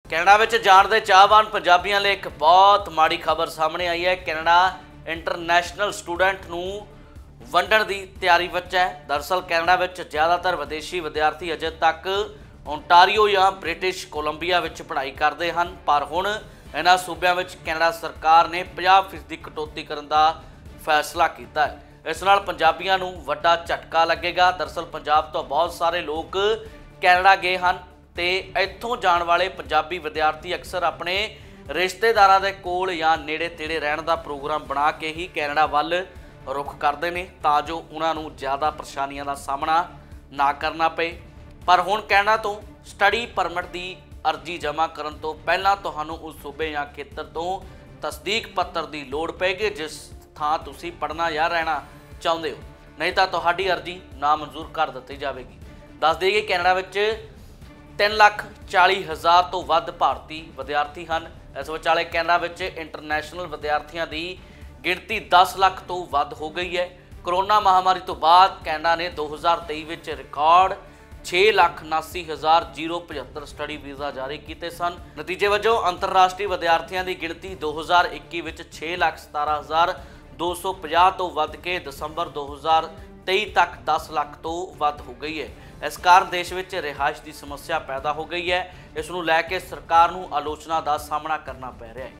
Canada ਵਿੱਚ ਜਾਣ ਦੇ ਚਾਹਵਾਨ ਪੰਜਾਬੀਆਂ ਲਈ ਇੱਕ ਬਹੁਤ ਮਾੜੀ ਖਬਰ ਸਾਹਮਣੇ ਆਈ ਹੈ। ਕੈਨੇਡਾ ਇੰਟਰਨੈਸ਼ਨਲ ਸਟੂਡੈਂਟ ਨੂੰ ਵੰਡਣ ਦੀ ਤਿਆਰੀ ਵਿੱਚ ਹੈ। ਦਰਅਸਲ ਕੈਨੇਡਾ ਵਿੱਚ ਜ਼ਿਆਦਾਤਰ ਵਿਦੇਸ਼ੀ ਵਿਦਿਆਰਥੀ ਅਜੇ ਤੱਕ ਓਨਟਾਰੀਓ ਜਾਂ ਬ੍ਰਿਟਿਸ਼ ਕੋਲੰਬੀਆ ਵਿੱਚ ਪੜ੍ਹਾਈ ਕਰਦੇ ਹਨ, ਪਰ ਹੁਣ ਇਹਨਾਂ ਸੂਬਿਆਂ ਵਿੱਚ ਕੈਨੇਡਾ ਸਰਕਾਰ ਨੇ 50% ਦੀ ਕਟੌਤੀ ਕਰਨ ਦਾ ਫੈਸਲਾ ਕੀਤਾ ਹੈ। ਇਸ ਨਾਲ ਪੰਜਾਬੀਆਂ ਨੂੰ ਵੱਡਾ ਝਟਕਾ ਲੱਗੇਗਾ। ਦਰਅਸਲ ਪੰਜਾਬ ਤੋਂ ਬਹੁਤ ਸਾਰੇ ਲੋਕ ਕੈਨੇਡਾ ਗਏ ਹਨ ਤੇ ਇੱਥੋਂ ਜਾਣ ਵਾਲੇ ਪੰਜਾਬੀ ਵਿਦਿਆਰਥੀ ਅਕਸਰ ਆਪਣੇ ਰਿਸ਼ਤੇਦਾਰਾਂ ਦੇ ਕੋਲ ਜਾਂ ਨੇੜੇ ਤੇੜੇ ਰਹਿਣ ਦਾ ਪ੍ਰੋਗਰਾਮ ਬਣਾ ਕੇ ਹੀ ਕੈਨੇਡਾ ਵੱਲ ਰੁਖ ਕਰਦੇ ਨੇ ਤਾਂ ਜੋ ਉਹਨਾਂ ਨੂੰ ਜ਼ਿਆਦਾ ਪਰੇਸ਼ਾਨੀਆਂ ਦਾ ਸਾਹਮਣਾ ਨਾ ਕਰਨਾ ਪਏ। ਪਰ ਹੁਣ ਕੈਨੇਡਾ ਤੋਂ ਸਟੱਡੀ ਪਰਮਿਟ ਦੀ ਅਰਜ਼ੀ ਜਮ੍ਹਾਂ ਕਰਨ ਤੋਂ ਪਹਿਲਾਂ ਤੁਹਾਨੂੰ ਉਸ ਸੂਬੇ ਜਾਂ ਖੇਤਰ ਤੋਂ ਤਸਦੀਕ ਪੱਤਰ ਦੀ ਲੋੜ ਪਏਗੀ ਜਿਸ ਥਾਂ ਤੁਸੀਂ ਪੜ੍ਹਨਾ ਜਾਂ ਰਹਿਣਾ ਚਾਹੁੰਦੇ ਹੋ, ਨਹੀਂ ਤਾਂ ਤੁਹਾਡੀ ਅਰਜ਼ੀ ਨਾਮਨਜ਼ੂਰ ਕਰ ਦਿੱਤੀ ਜਾਵੇਗੀ। ਦੱਸ ਦੇਈਏ ਕੈਨੇਡਾ ਵਿੱਚ 3,40,000 ਤੋਂ ਵੱਧ ਭਾਰਤੀ ਵਿਦਿਆਰਥੀ ਹਨ। ਇਸ ਵਿਚਾਲੇ ਕੈਨੇਡਾ ਵਿੱਚ ਇੰਟਰਨੈਸ਼ਨਲ ਵਿਦਿਆਰਥੀਆਂ ਦੀ ਗਿਣਤੀ 10 ਲੱਖ ਤੋਂ ਵੱਧ ਹੋ ਗਈ ਹੈ। ਕਰੋਨਾ ਮਹਾਮਾਰੀ ਤੋਂ ਬਾਅਦ ਕੈਨੇਡਾ ਨੇ 2023 ਵਿੱਚ ਰਿਕਾਰਡ 6,79,075 ਸਟੱਡੀ ਵੀਜ਼ਾ ਜਾਰੀ ਕੀਤੇ ਸਨ। ਨਤੀਜੇ ਵਜੋਂ ਅੰਤਰਰਾਸ਼ਟਰੀ ਵਿਦਿਆਰਥੀਆਂ ਦੀ ਗਿਣਤੀ 2021 ਵਿੱਚ 6,17,250 ਤੋਂ ਵੱਧ ਕੇ ਦਸੰਬਰ 2023 ਤੱਕ 10 ਲੱਖ ਤੋਂ ਵੱਧ ਹੋ ਗਈ ਹੈ। ਇਸ ਕਾਰਨ ਦੇਸ਼ ਵਿੱਚ ਰਿਹਾਇਸ਼ ਦੀ ਸਮੱਸਿਆ ਪੈਦਾ ਹੋ ਗਈ ਹੈ। ਇਸ ਨੂੰ ਲੈ ਕੇ ਸਰਕਾਰ ਨੂੰ ਆਲੋਚਨਾ ਦਾ ਸਾਹਮਣਾ ਕਰਨਾ ਪੈ ਰਿਹਾ ਹੈ।